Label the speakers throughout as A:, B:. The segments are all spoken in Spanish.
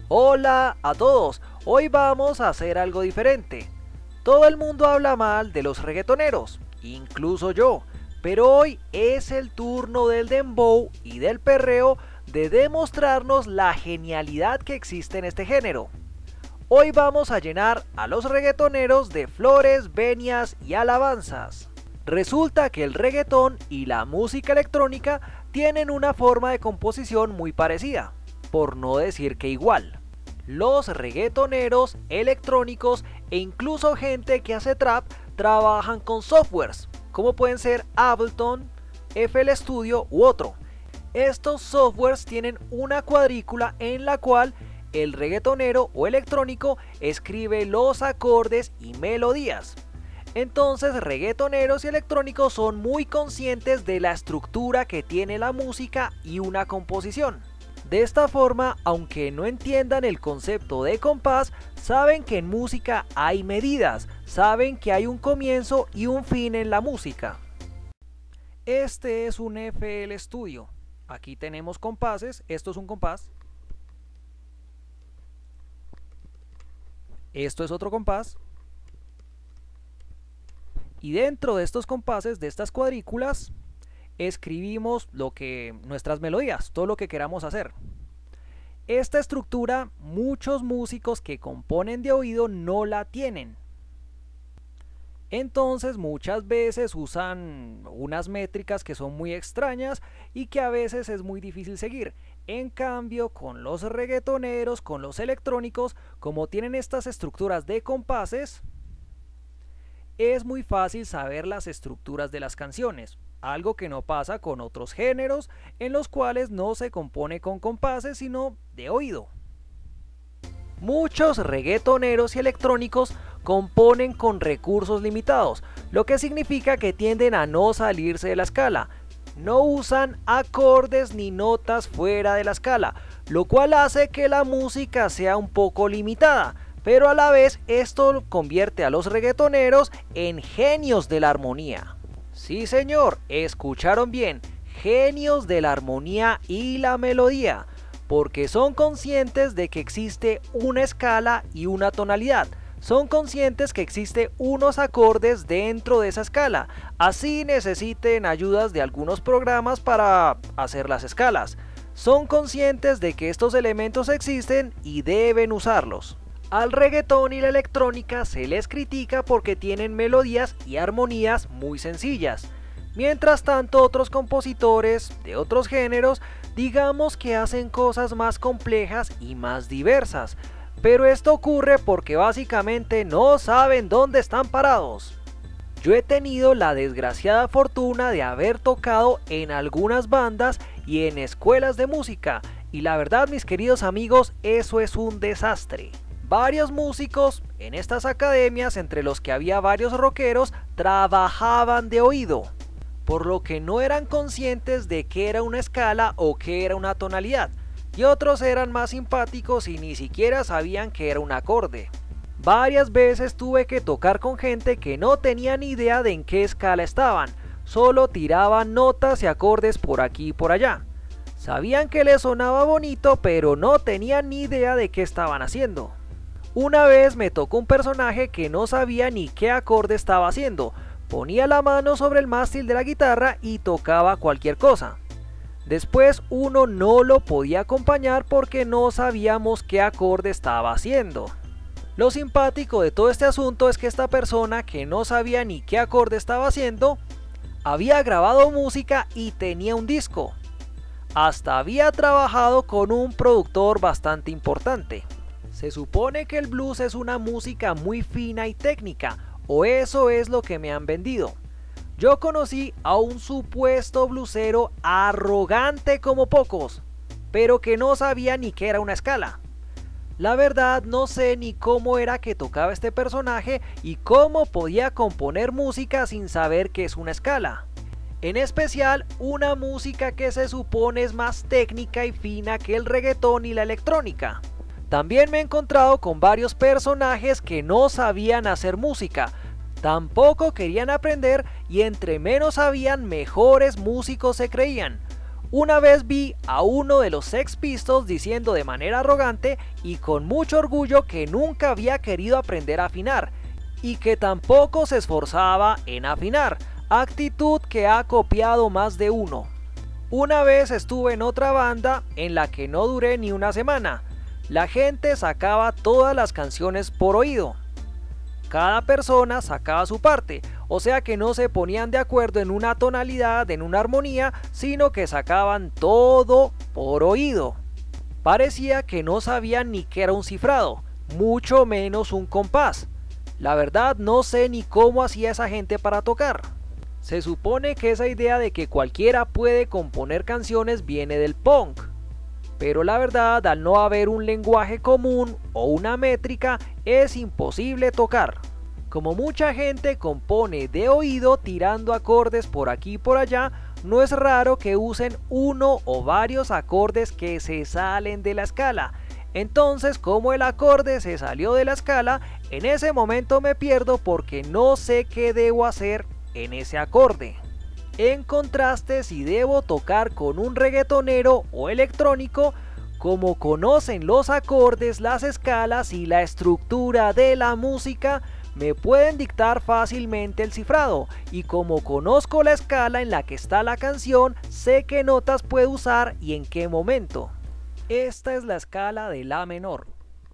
A: Hola a todos, hoy vamos a hacer algo diferente. Todo el mundo habla mal de los reggaetoneros, incluso yo, pero hoy es el turno del dembow y del perreo de demostrarnos la genialidad que existe en este género. Hoy vamos a llenar a los reggaetoneros de flores, venias y alabanzas. Resulta que el reggaetón y la música electrónica tienen una forma de composición muy parecida, por no decir que igual. Los reggaetoneros, electrónicos e incluso gente que hace trap trabajan con softwares, como pueden ser Ableton, FL Studio u otro. Estos softwares tienen una cuadrícula en la cual el reggaetonero o electrónico escribe los acordes y melodías. Entonces, reggaetoneros y electrónicos son muy conscientes de la estructura que tiene la música y una composición. De esta forma, aunque no entiendan el concepto de compás, saben que en música hay medidas, saben que hay un comienzo y un fin en la música. Este es un FL Studio. Aquí tenemos compases, esto es un compás. Esto es otro compás. Y dentro de estos compases, de estas cuadrículas, escribimos nuestras melodías, todo lo que queramos hacer. Esta estructura, muchos músicos que componen de oído no la tienen. Entonces muchas veces usan unas métricas que son muy extrañas y que a veces es muy difícil seguir. En cambio, con los reggaetoneros, con los electrónicos, como tienen estas estructuras de compases, es muy fácil saber las estructuras de las canciones, algo que no pasa con otros géneros en los cuales no se compone con compases sino de oído. Muchos reggaetoneros y electrónicos componen con recursos limitados, lo que significa que tienden a no salirse de la escala. No usan acordes ni notas fuera de la escala, lo cual hace que la música sea un poco limitada. Pero a la vez esto convierte a los reggaetoneros en genios de la armonía. Sí señor, escucharon bien, genios de la armonía y la melodía, porque son conscientes de que existe una escala y una tonalidad. Son conscientes que existe unos acordes dentro de esa escala, así necesiten ayudas de algunos programas para hacer las escalas. Son conscientes de que estos elementos existen y deben usarlos. Al reggaetón y la electrónica se les critica porque tienen melodías y armonías muy sencillas. Mientras tanto, otros compositores de otros géneros, digamos que hacen cosas más complejas y más diversas. Pero esto ocurre porque básicamente no saben dónde están parados. Yo he tenido la desgraciada fortuna de haber tocado en algunas bandas y en escuelas de música. Y la verdad, mis queridos amigos, eso es un desastre. Varios músicos en estas academias, entre los que había varios rockeros, trabajaban de oído, por lo que no eran conscientes de qué era una escala o qué era una tonalidad, y otros eran más simpáticos y ni siquiera sabían qué era un acorde. Varias veces tuve que tocar con gente que no tenía ni idea de en qué escala estaban, solo tiraban notas y acordes por aquí y por allá. Sabían que les sonaba bonito, pero no tenían ni idea de qué estaban haciendo. Una vez me tocó un personaje que no sabía ni qué acorde estaba haciendo. Ponía la mano sobre el mástil de la guitarra y tocaba cualquier cosa. Después uno no lo podía acompañar porque no sabíamos qué acorde estaba haciendo. Lo simpático de todo este asunto es que esta persona que no sabía ni qué acorde estaba haciendo, había grabado música y tenía un disco. Hasta había trabajado con un productor bastante importante. Se supone que el blues es una música muy fina y técnica, o eso es lo que me han vendido. Yo conocí a un supuesto bluesero arrogante como pocos, pero que no sabía ni qué era una escala. La verdad no sé ni cómo era que tocaba este personaje y cómo podía componer música sin saber qué es una escala. En especial una música que se supone es más técnica y fina que el reggaetón y la electrónica. También me he encontrado con varios personajes que no sabían hacer música, tampoco querían aprender y entre menos sabían mejores músicos se creían. Una vez vi a uno de los Sex Pistols diciendo de manera arrogante y con mucho orgullo que nunca había querido aprender a afinar y que tampoco se esforzaba en afinar, actitud que ha copiado más de uno. Una vez estuve en otra banda en la que no duré ni una semana. La gente sacaba todas las canciones por oído. Cada persona sacaba su parte, o sea que no se ponían de acuerdo en una tonalidad, en una armonía, sino que sacaban todo por oído. Parecía que no sabían ni qué era un cifrado, mucho menos un compás. La verdad no sé ni cómo hacía esa gente para tocar. Se supone que esa idea de que cualquiera puede componer canciones viene del punk. Pero la verdad, al no haber un lenguaje común o una métrica, es imposible tocar. Como mucha gente compone de oído tirando acordes por aquí y por allá, no es raro que usen uno o varios acordes que se salen de la escala. Entonces, como el acorde se salió de la escala, en ese momento me pierdo porque no sé qué debo hacer en ese acorde. En contraste, si debo tocar con un reggaetonero o electrónico, como conocen los acordes, las escalas y la estructura de la música, me pueden dictar fácilmente el cifrado, y como conozco la escala en la que está la canción, sé qué notas puedo usar y en qué momento. Esta es la escala de La menor.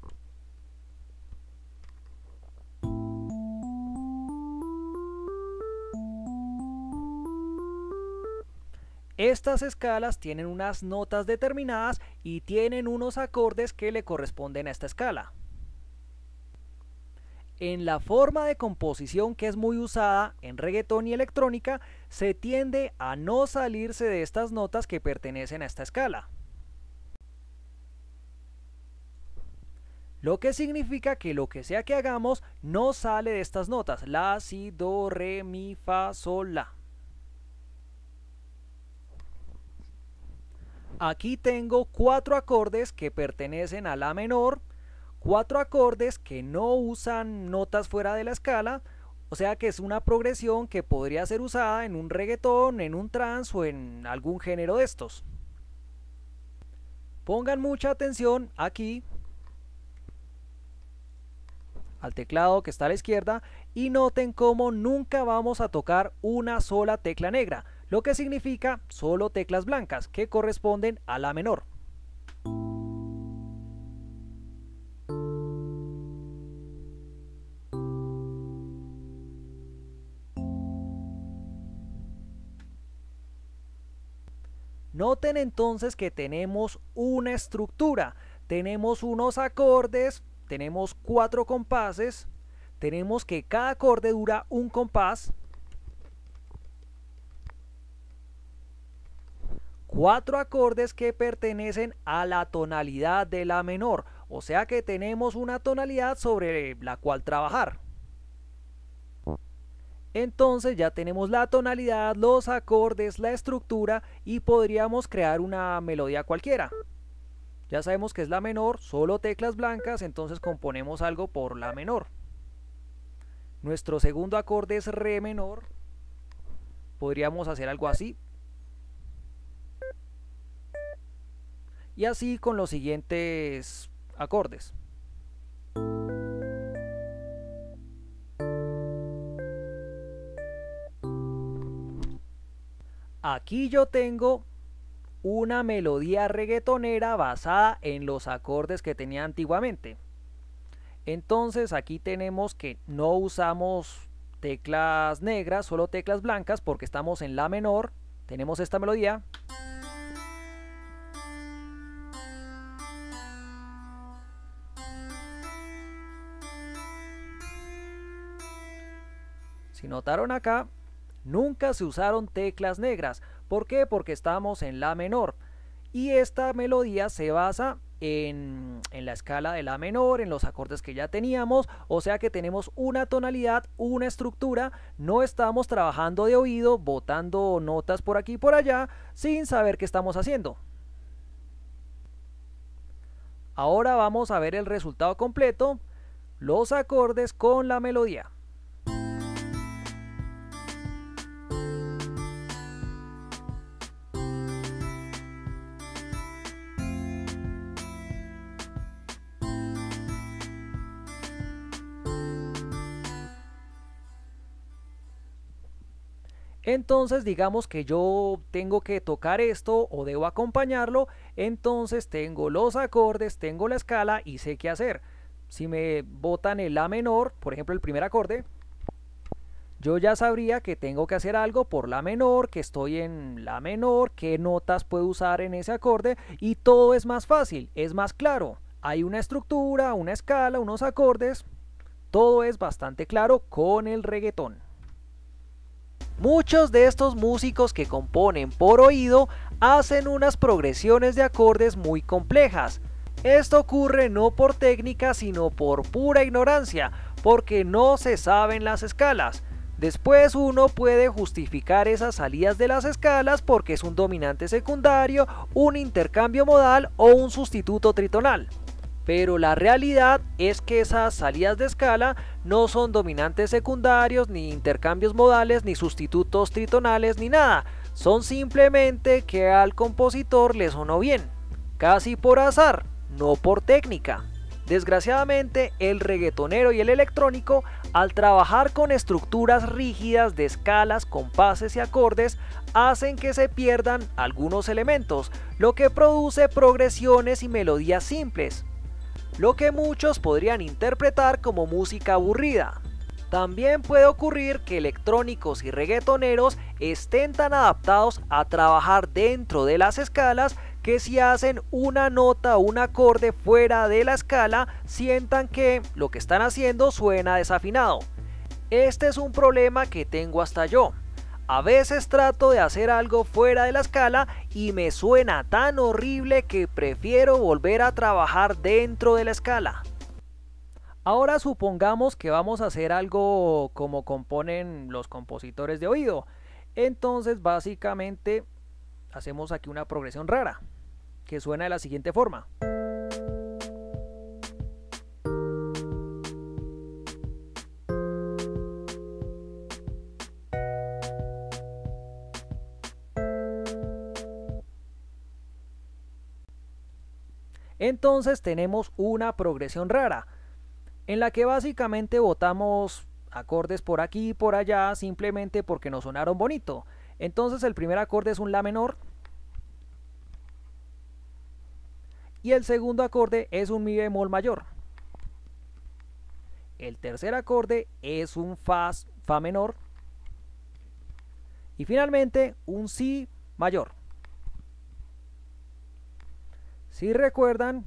A: Estas escalas tienen unas notas determinadas y tienen unos acordes que le corresponden a esta escala. En la forma de composición que es muy usada en reggaetón y electrónica, se tiende a no salirse de estas notas que pertenecen a esta escala. Lo que significa que lo que sea que hagamos no sale de estas notas: la, si, do, re, mi, fa, sol, la. Aquí tengo 4 acordes que pertenecen a la menor, 4 acordes que no usan notas fuera de la escala, o sea que es una progresión que podría ser usada en un reggaetón, en un trance o en algún género de estos. Pongan mucha atención aquí al teclado que está a la izquierda y noten cómo nunca vamos a tocar una sola tecla negra, lo que significa solo teclas blancas que corresponden a la menor. Noten entonces que tenemos una estructura, tenemos unos acordes, tenemos 4 compases, tenemos que cada acorde dura un compás, 4 acordes que pertenecen a la tonalidad de la menor, o sea que tenemos una tonalidad sobre la cual trabajar. Entonces ya tenemos la tonalidad, los acordes, la estructura y podríamos crear una melodía cualquiera. Ya sabemos que es la menor, solo teclas blancas, entonces componemos algo por la menor. Nuestro segundo acorde es re menor, podríamos hacer algo así. Y así con los siguientes acordes. Aquí yo tengo una melodía reggaetonera basada en los acordes que tenía antiguamente. Entonces aquí tenemos que no usamos teclas negras, solo teclas blancas porque estamos en la menor. Tenemos esta melodía. Si notaron acá, nunca se usaron teclas negras. ¿Por qué? Porque estamos en la menor. Y esta melodía se basa en la escala de la menor, en los acordes que ya teníamos. O sea que tenemos una tonalidad, una estructura. No estamos trabajando de oído, botando notas por aquí y por allá, sin saber qué estamos haciendo. Ahora vamos a ver el resultado completo. Los acordes con la melodía. Entonces digamos que yo tengo que tocar esto o debo acompañarlo, entonces tengo los acordes, tengo la escala y sé qué hacer. Si me botan el La menor, por ejemplo el primer acorde, yo ya sabría que tengo que hacer algo por La menor, que estoy en La menor, qué notas puedo usar en ese acorde y todo es más fácil, es más claro. Hay una estructura, una escala, unos acordes, todo es bastante claro con el reggaetón. Muchos de estos músicos que componen por oído hacen unas progresiones de acordes muy complejas. Esto ocurre no por técnica sino por pura ignorancia, porque no se saben las escalas. Después uno puede justificar esas salidas de las escalas porque es un dominante secundario, un intercambio modal o un sustituto tritonal. Pero la realidad es que esas salidas de escala no son dominantes secundarios, ni intercambios modales, ni sustitutos tritonales, ni nada. Son simplemente que al compositor le sonó bien, casi por azar, no por técnica. Desgraciadamente, el reggaetonero y el electrónico, al trabajar con estructuras rígidas de escalas, compases y acordes, hacen que se pierdan algunos elementos, lo que produce progresiones y melodías simples, lo que muchos podrían interpretar como música aburrida. También puede ocurrir que electrónicos y reggaetoneros estén tan adaptados a trabajar dentro de las escalas que si hacen una nota o un acorde fuera de la escala, sientan que lo que están haciendo suena desafinado. Este es un problema que tengo hasta yo. A veces trato de hacer algo fuera de la escala y me suena tan horrible que prefiero volver a trabajar dentro de la escala. Ahora supongamos que vamos a hacer algo como componen los compositores de oído. Entonces básicamente hacemos aquí una progresión rara, que suena de la siguiente forma. Entonces tenemos una progresión rara, en la que básicamente botamos acordes por aquí y por allá simplemente porque nos sonaron bonito. Entonces el primer acorde es un La menor y el segundo acorde es un Mi bemol mayor. El tercer acorde es un Fa menor y finalmente un Si mayor. Si recuerdan,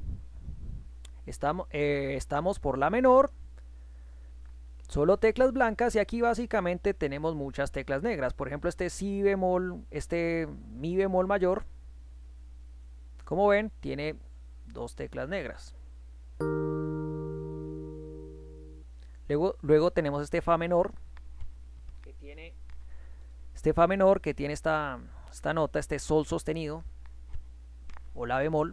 A: estamos por La menor, solo teclas blancas, y aquí básicamente tenemos muchas teclas negras. Por ejemplo, este Si bemol, este Mi bemol mayor, como ven, tiene dos teclas negras. Luego tenemos este Fa menor, que tiene esta nota, este Sol sostenido, o La bemol.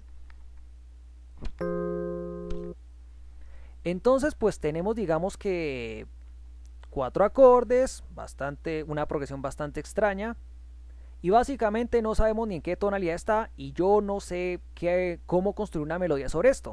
A: Entonces pues tenemos, digamos que 4 acordes, una progresión bastante extraña, y básicamente no sabemos ni en qué tonalidad está, y yo no sé cómo construir una melodía sobre esto.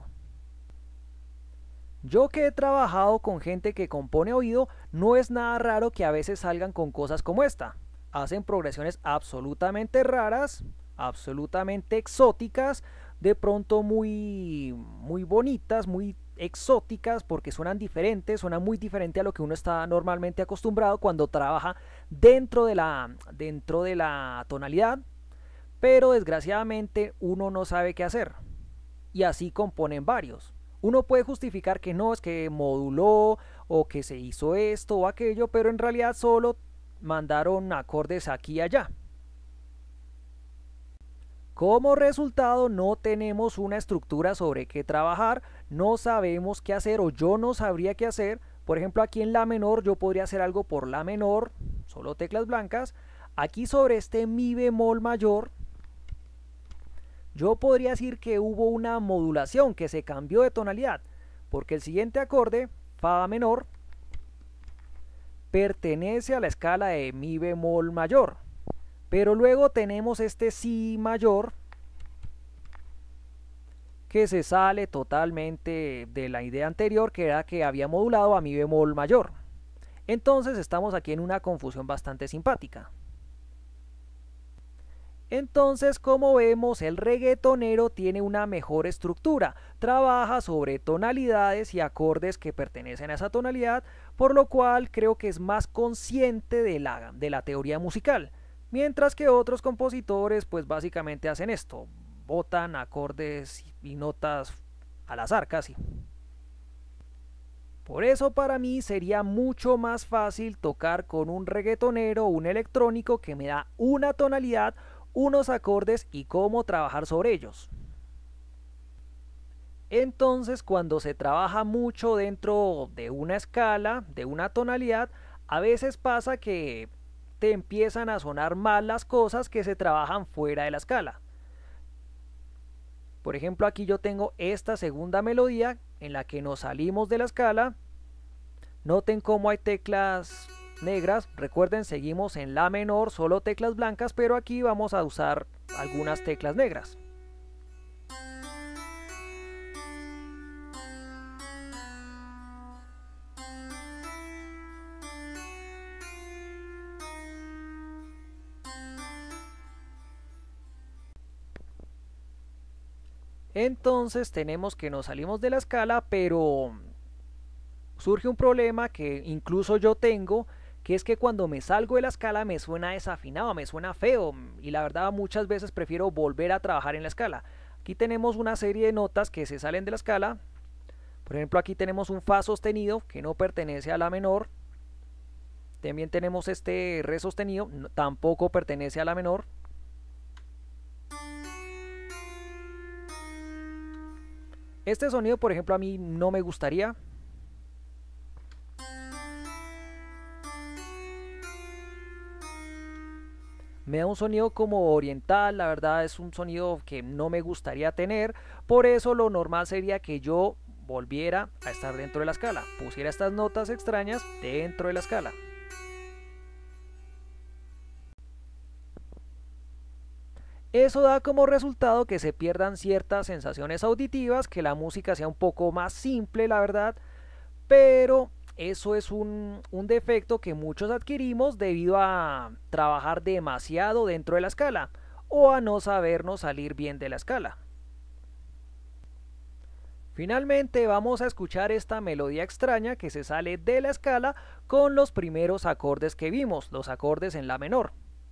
A: Yo que he trabajado con gente que compone oído, no es nada raro que a veces salgan con cosas como esta. Hacen progresiones absolutamente raras, absolutamente exóticas, de pronto muy bonitas, muy exóticas, porque suenan diferentes, suenan muy diferente a lo que uno está normalmente acostumbrado cuando trabaja dentro de la tonalidad, pero desgraciadamente uno no sabe qué hacer, y así componen varios. Uno puede justificar que no, es que moduló o que se hizo esto o aquello, pero en realidad solo mandaron acordes aquí y allá. Como resultado, no tenemos una estructura sobre qué trabajar, no sabemos qué hacer, o yo no sabría qué hacer. Por ejemplo, aquí en La menor yo podría hacer algo por La menor, solo teclas blancas. Aquí sobre este Mi bemol mayor, yo podría decir que hubo una modulación, que se cambió de tonalidad, porque el siguiente acorde, Fa menor, pertenece a la escala de Mi bemol mayor. Pero luego tenemos este Si mayor, que se sale totalmente de la idea anterior, que era que había modulado a Mi bemol mayor. Entonces estamos aquí en una confusión bastante simpática. Entonces, como vemos, el reggaetonero tiene una mejor estructura, trabaja sobre tonalidades y acordes que pertenecen a esa tonalidad, por lo cual creo que es más consciente de la teoría musical, mientras que otros compositores pues básicamente hacen esto, botan acordes y notas al azar casi. Por eso para mí sería mucho más fácil tocar con un reggaetonero o un electrónico que me da una tonalidad, unos acordes y cómo trabajar sobre ellos. Entonces, cuando se trabaja mucho dentro de una escala, de una tonalidad, a veces pasa que te empiezan a sonar mal las cosas que se trabajan fuera de la escala. Por ejemplo, aquí yo tengo esta segunda melodía en la que nos salimos de la escala. Noten cómo hay teclas negras, recuerden, seguimos en la menor, solo teclas blancas, pero aquí vamos a usar algunas teclas negras. Entonces tenemos que nos salimos de la escala, pero surge un problema que incluso yo tengo, que es que cuando me salgo de la escala me suena desafinado, me suena feo, y la verdad muchas veces prefiero volver a trabajar en la escala. Aquí tenemos una serie de notas que se salen de la escala. Por ejemplo, aquí tenemos un fa sostenido que no pertenece a la menor. También tenemos este re sostenido, tampoco pertenece a la menor. Este sonido, por ejemplo, a mí no me gustaría. Me da un sonido como oriental, la verdad es un sonido que no me gustaría tener, por eso lo normal sería que yo volviera a estar dentro de la escala, pusiera estas notas extrañas dentro de la escala. Eso da como resultado que se pierdan ciertas sensaciones auditivas, que la música sea un poco más simple, la verdad, pero eso es un defecto que muchos adquirimos debido a trabajar demasiado dentro de la escala o a no sabernos salir bien de la escala. Finalmente vamos a escuchar esta melodía extraña que se sale de la escala con los primeros acordes que vimos, los acordes en la menor.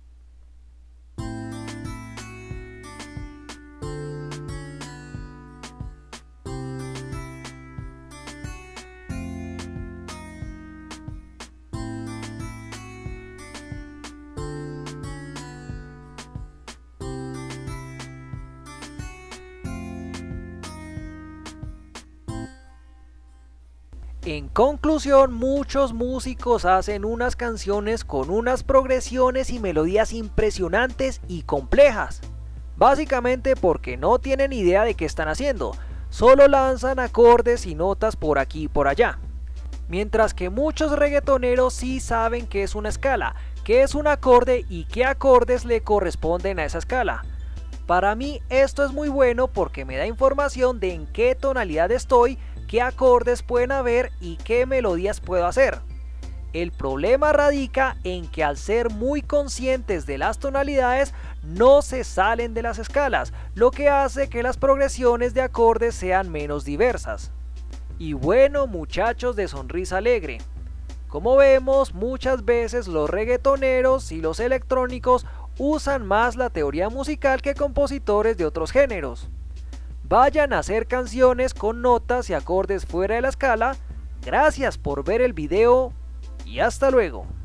A: En conclusión, muchos músicos hacen unas canciones con unas progresiones y melodías impresionantes y complejas, básicamente porque no tienen idea de qué están haciendo, solo lanzan acordes y notas por aquí y por allá. Mientras que muchos reggaetoneros sí saben qué es una escala, qué es un acorde y qué acordes le corresponden a esa escala. Para mí esto es muy bueno porque me da información de en qué tonalidad estoy, qué acordes pueden haber y qué melodías puedo hacer. El problema radica en que al ser muy conscientes de las tonalidades no se salen de las escalas, lo que hace que las progresiones de acordes sean menos diversas. Y bueno, muchachos de Sonrisa Alegre, como vemos, muchas veces los reggaetoneros y los electrónicos usan más la teoría musical que compositores de otros géneros. Vayan a hacer canciones con notas y acordes fuera de la escala. Gracias por ver el video y hasta luego.